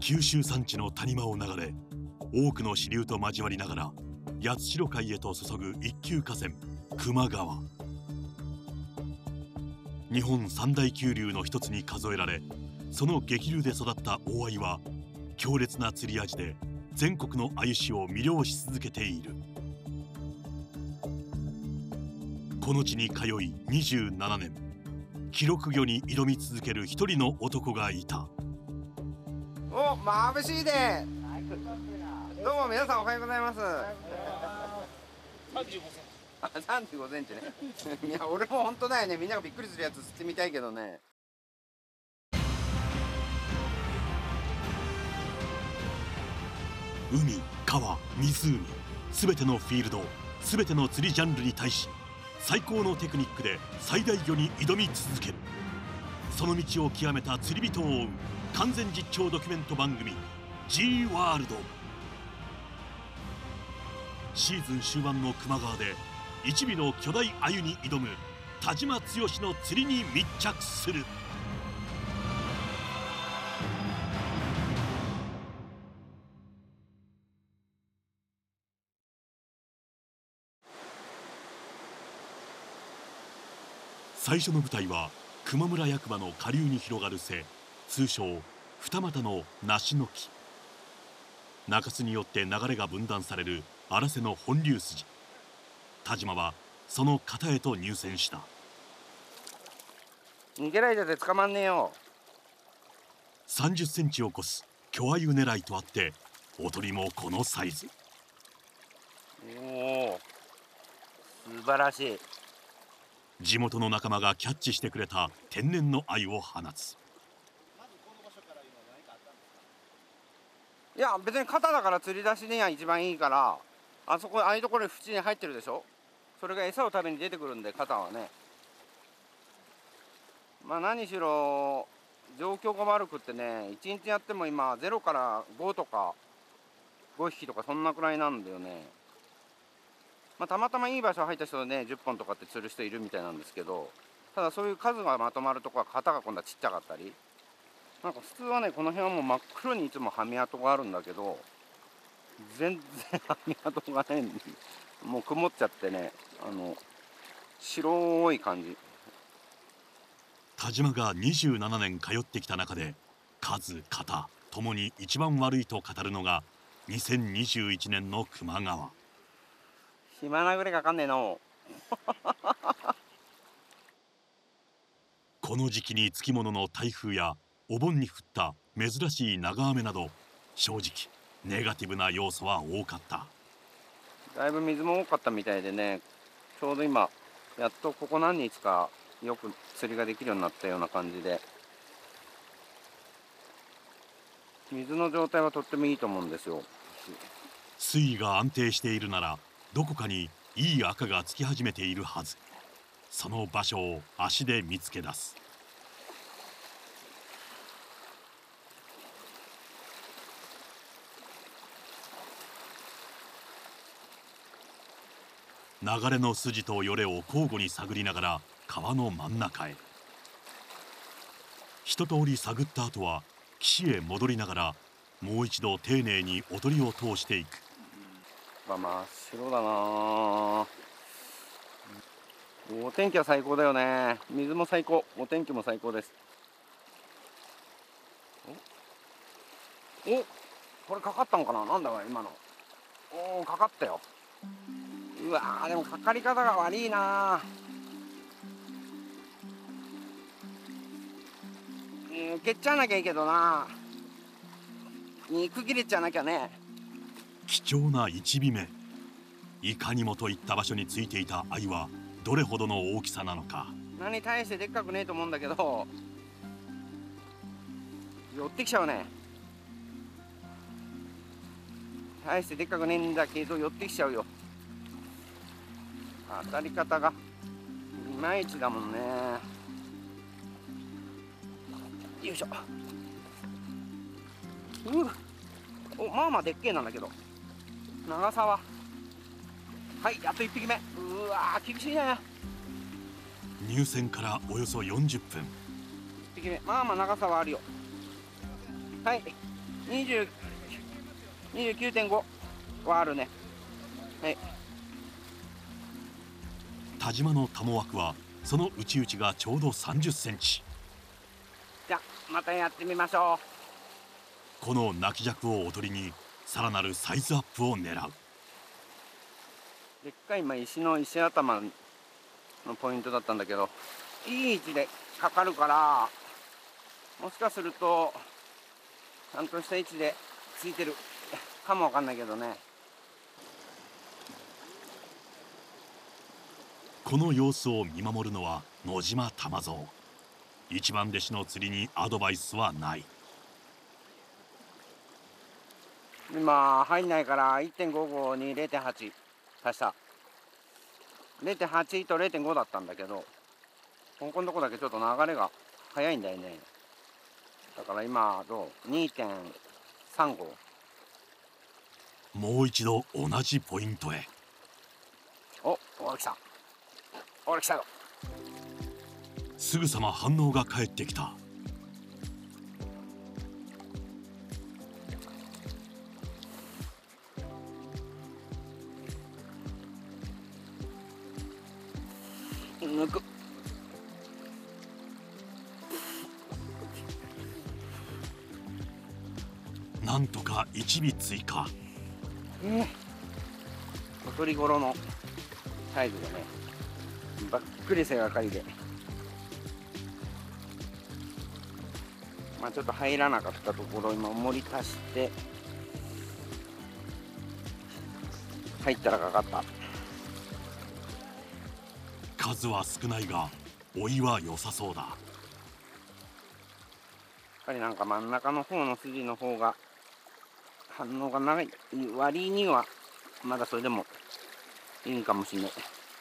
九州山地の谷間を流れ、多くの支流と交わりながら八代海へと注ぐ一級河川球磨川。日本三大急流の一つに数えられ、その激流で育った大鮎は強烈な釣り味で全国の鮎師を魅了し続けている。この地に通い27年、記録魚に挑み続ける一人の男がいた。 お、眩しいで。どうも皆さんおはようございます。35センチね。いや、俺も本当だよね。みんながびっくりするやつ釣ってみたいけどね。 海、川、湖、すべてのフィールド、すべての釣りジャンルに対し、最高のテクニックで最大魚に挑み続ける。その道を極めた釣り人を追う完全実況ドキュメント番組 G ワールド。シーズン終盤の球磨川で一尾の巨大鮎に挑む田島剛の釣りに密着する。最初の舞台は球磨村役場の下流に広がる瀬、通称二股の梨の木。中州によって流れが分断される荒瀬の本流筋。田島はその片へと入線した。 逃げられてて捕まんねえよ。 30センチを超す巨鮎狙いとあって、おとりもこのサイズ。 おお、素晴らしい。 地元の仲間がキャッチしてくれた天然の鮎を放つ。 いや、別に肩だから釣り出しには一番いいから、あそこああいうところに縁に入ってるでしょ。それが餌を食べに出てくるんで、肩はね。まあ何しろ状況が悪くってね、1日やっても今0から5とか5匹とかそんなくらいなんだよね。まあ、たまたまいい場所入った人でね10本とかって釣る人いるみたいなんですけど、ただそういう数がまとまるとこは肩が今度はちっちゃかったり、なんか普通はねこの辺はもう真っ黒にいつもはみ跡があるんだけど、全然はみ跡がねもう曇っちゃってね、白い感じ。 田島が27年通ってきた中で数、型ともに一番悪いと語るのが2021年の球磨川。 暇なぐらいかかんねえの。 この時期につきものの台風やお盆に降った珍しい長雨など、正直ネガティブな要素は多かった。 だいぶ水も多かったみたいでね、ちょうど今やっとここ何日かよく釣りができるようになったような感じで、水の状態はとってもいいと思うんですよ。 水位が安定しているならどこかにいい赤がつき始めているはず。その場所を足で見つけ出す。流れの筋とよれを交互に探りながら川の真ん中へ。一通り探った後は岸へ戻りながらもう一度丁寧におとりを通していく。 真っ白だな。お天気は最高だよね。水も最高、お天気も最高です。お、これかかったのかな。なんだろう今の。おお、かかったよ。うわー、でもかかり方が悪いな。蹴っちゃわなきゃいいけどな。肉切れちゃわなきゃね。 貴重な1尾目。いかにもといった場所についていた鮎はどれほどの大きさなのか。 何大してでっかくねえと思うんだけど、寄ってきちゃうね。大してでっかくねえんだけど寄ってきちゃうよ。当たり方がいまいちだもんね。よいしょ。お、まあまあでっけえなんだけど、長さは。はい、やっと1匹目。うわー、厳しいね。 入線からおよそ40分。 1匹目、まあまあ長さはあるよ。はい、 29.5はあるね。はい。 田島のタモ枠はその内々がちょうど30センチ。 じゃあまたやってみましょう。この泣き尺をおとりにさらなるサイズアップを狙う。 でっかい石頭のポイントだったんだけど、いい位置でかかるから、もしかするとちゃんとした位置でついてるかもわかんないけどね。 この様子を見守るのは野島玉蔵。一番弟子の釣りにアドバイスはない。 今入んないから 1.55 に 0.8 足した。 0.8 と 0.5 だったんだけど、ここのとこだけちょっと流れが速いんだよね。だから今どう 2.35。 もう一度同じポイントへ。 お、来た。来たよ。 すぐさま反応が返ってきた。 抜く。 なんとか1尾追加。 小鳥ごろのサイズでね、ばっくり背がかりで、まあちょっと入らなかったところ今重り足して入ったらかかった。 数は少ないが追いは良さそうだ。やっぱりなんか真ん中の方の筋の方が反応が長い割にはまだそれでもいいかもしれない。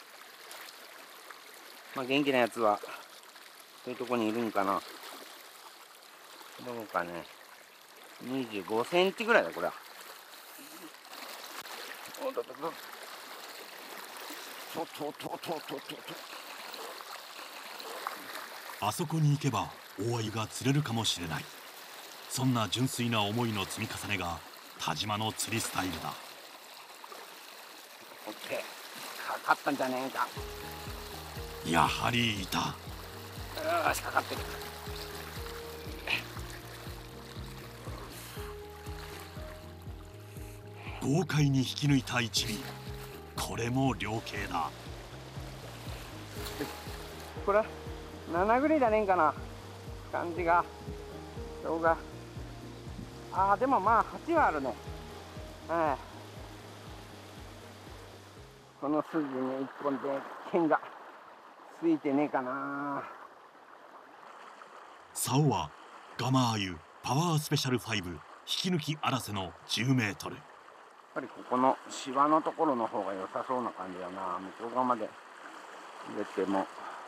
まあ元気なやつはそういうとこにいるんかな。どうかね、25センチぐらいだこれは。 あそこに行けば大鮎が釣れるかもしれない。そんな純粋な思いの積み重ねが田島の釣りスタイルだ。 オッケー、かかったんじゃねえか。 やはりいた。 よし、かかってる。 豪快に引き抜いた一尾。これも良形だ。 これ7ぐらいだねんかな感じが。動画でもまあ8はあるね。この筋に1本で剣がついてねえかな。 竿はガマアユパワースペシャル5引き抜き荒瀬の10メートル。 やっぱりここのシワのところの方が良さそうな感じだな。向こう側まで出ても。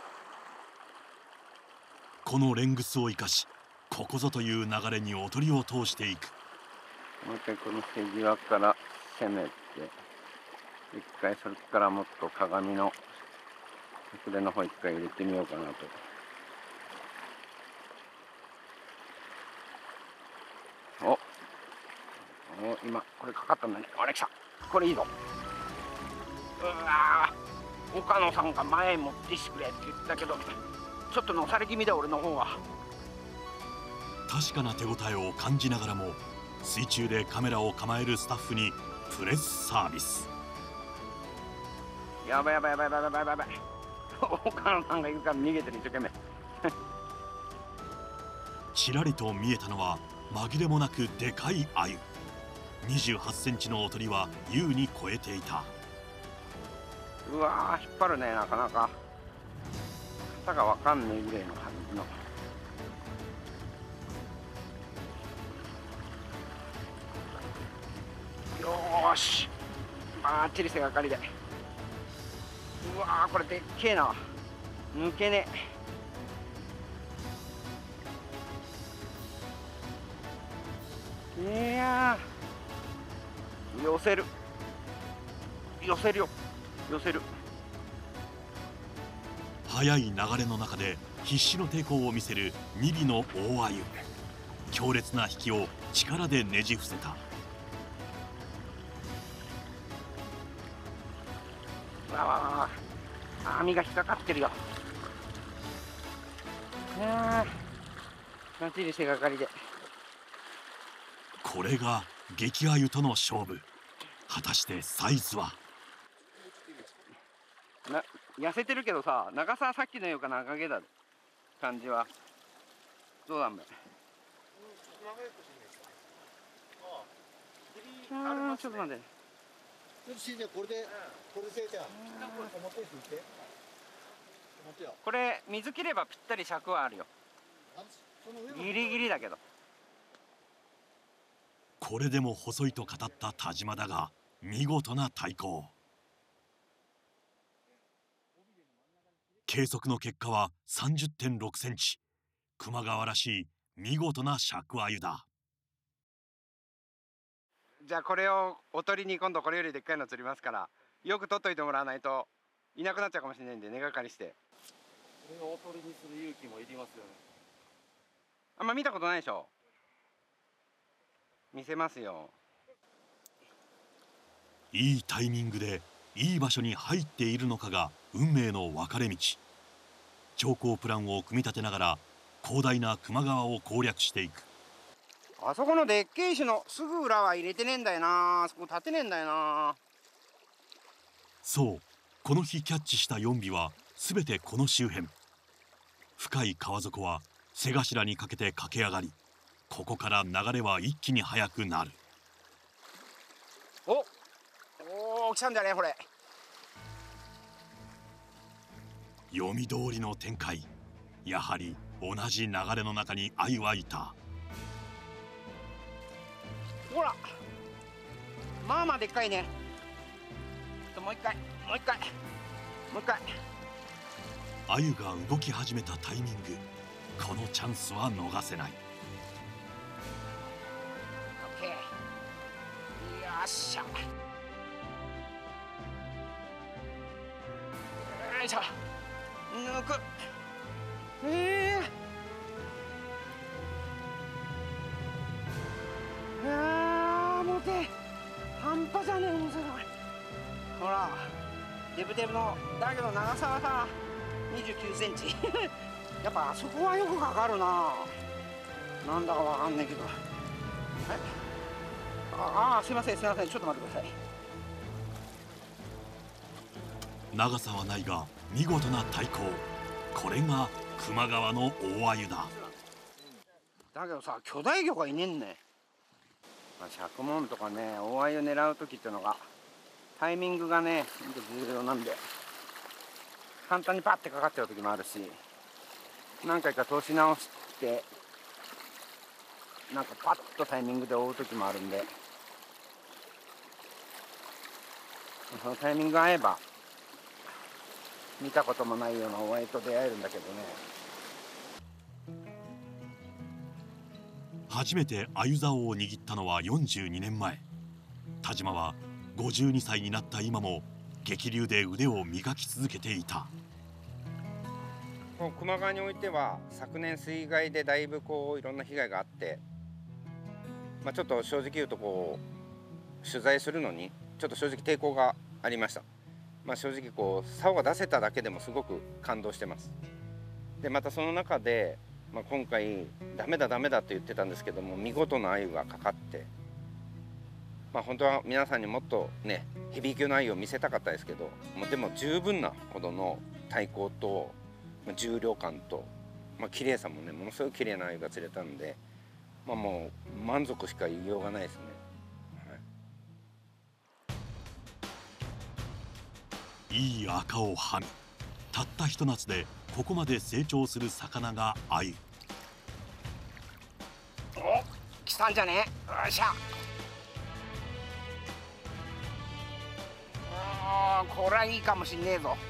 このレングスを生かし、ここぞという流れにおとりを通していく。 もう一回この手際から攻めて、一回それからもっと鏡の筆の方一回入れてみようかなと。今これかかったんだね。あれ来た。これいいぞ。岡野さんが前へ持ってきてくれって言ったけど、ちょっとのされ気味だ俺の方が。 確かな手応えを感じながらも水中でカメラを構えるスタッフにプレスサービス。 やばい。岡野さんがいるから逃げてる一生懸命。 ちらりと見えたのは紛れもなくでかい鮎。28センチのおとりは優に超えていた。 うわ引っ張るね。なかなか肩がわかんねえぐらいの感じの。よーし、バッチリ背がかりで。うわこれでっけえな。抜けねえ。いや寄せるよ。 速い流れの中で必死の抵抗を見せる2尾の大鮎。 強烈な引きを力でねじ伏せた。 わわわ、網が引っかかってるよ。バッチリ背がかりで。 これが激アユとの勝負。果たしてサイズは。 痩せてるけどさ、長さはさっきのようか長毛だ感じはどうなんだ。ちょっと待って。これ水切ればぴったり尺はあるよ。ギリギリだけど。 これでも細いと語った田島だが、見事な対抗。計測の結果は 30.6 センチ。球磨川らしい見事な尺アユだ。 じゃあこれをおとりに今度これよりでっかいの釣りますから、よく取っといてもらわないといなくなっちゃうかもしれないんで、根がかりして。 これをおとりにする勇気もいりますよね。 あんま見たことないでしょ。見せますよ。 いいタイミングでいい場所に入っているのかが運命の分かれ道。長考プランを組み立てながら広大な球磨川を攻略していく。 あそこのでっけえ石のすぐ裏は入れてねえんだよな。あそこ立てねえんだよな。 そう、この日キャッチした4尾は全てこの周辺。深い川底は背頭にかけて駆け上がり、ここから流れは一気に速くなる。 お来たんじゃねこれ。 読み通りの展開。やはり同じ流れの中に鮎はいた。 ほら、まあまあでっかいね。もう一回。 鮎が動き始めたタイミング、このチャンスは逃せない。 オッケー。よっしゃ。よいしょ。抜く。もうて半端じゃねえ重さだこれ。ほら、デブデブのだけど長さはさ29センチやっぱあそこはよくかかるな。なんだかわかんないけど。すいませんちょっと待ってください。 長さはないが見事な対抗。これが球磨川の大鮎だ。 だけどさ、巨大魚がいねえんね。尺門とかね、大鮎狙う時っていうのがタイミングがね重要なんで、簡単にパッてかかっちゃう時もあるし、何回か通し直してなんかパッとタイミングで追う時もあるんで、そのタイミング合えば見たこともないような大鮎と出会えるんだけどね。 初めて鮎竿を握ったのは42年前。田島は52歳になった今も激流で腕を磨き続けていた。 この球磨川においては昨年水害でだいぶいろんな被害があって、ちょっと正直言うと取材するのにちょっと正直抵抗がありました。正直竿が出せただけでもすごく感動してます。でまたその中で、今回ダメだって言ってたんですけども、見事な鮎がかかって、本当は皆さんにもっとねヘビー級の鮎を見せたかったですけど、でも十分なほどの対抗と重量感と、綺麗さもねものすごい綺麗な鮎が釣れたんで、もう満足しか言いようがないですね。 いい赤をはみ、たったひと夏でここまで成長する魚が鮎。 来たんじゃね。よっしゃ。これはいいかもしんねえぞ。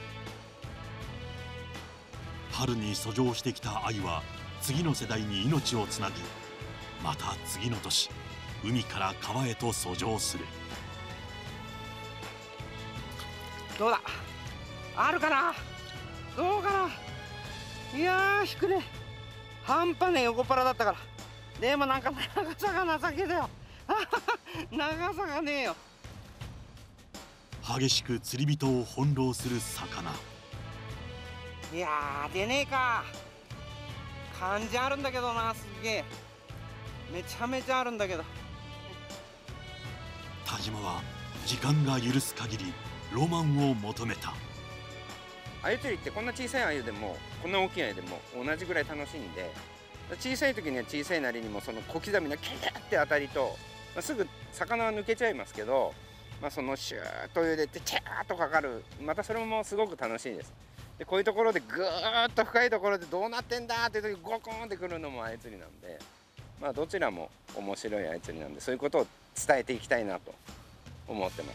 春に遡上してきた鮎は次の世代に命をつなぎ、また次の年海から川へと遡上する。 どうだ、あるかな、どうかな。いや引くね。半端ねえ横っ腹だったから。 でもなんか長さが情けだよ長さがねえよ。 激しく釣り人を翻弄する魚。 いやー出ねえか。感じあるんだけどな、すげえめちゃめちゃあるんだけど。 田島は時間が許す限りロマンを求めた。 鮎釣りってこんな小さい鮎でもこんな大きい鮎でも同じぐらい楽しいんで、小さい時には小さいなりにもその小刻みなキューって当たりと、すぐ魚は抜けちゃいますけど、そのシューッと茹でてチャーッとかかる、またそれもすごく楽しいです。でこういうところでぐーっと深いところでどうなってんだっていう時ゴコーンってくるのも鮎釣りなんで、どちらも面白い鮎釣りなんで、そういうことを伝えていきたいなと思ってます。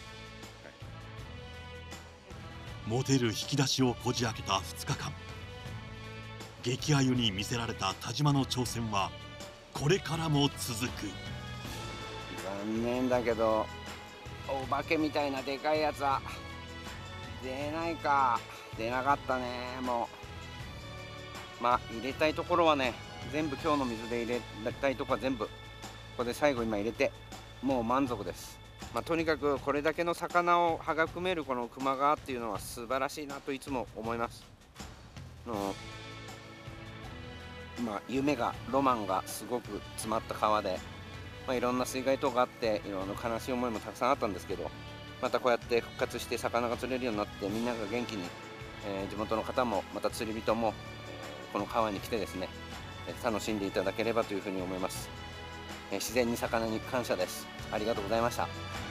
モテる引き出しをこじ開けた2日間、激鮎に魅せられた田島の挑戦はこれからも続く。 残念だけどお化けみたいなでかいやつは出ないか。出なかったね。もう入れたいところはね、全部今日の水で入れたいところは全部ここで最後今入れてもう満足です。とにかくこれだけの魚を育めるこの球磨川っていうのは素晴らしいなといつも思います。夢がロマンがすごく詰まった川で、いろんな水害等があっていろんな悲しい思いもたくさんあったんですけど、またこうやって復活して魚が釣れるようになってみんなが元気に、地元の方もまた釣り人も、この川に来てですね楽しんでいただければというふうに思います。自然に魚に感謝です。ありがとうございました。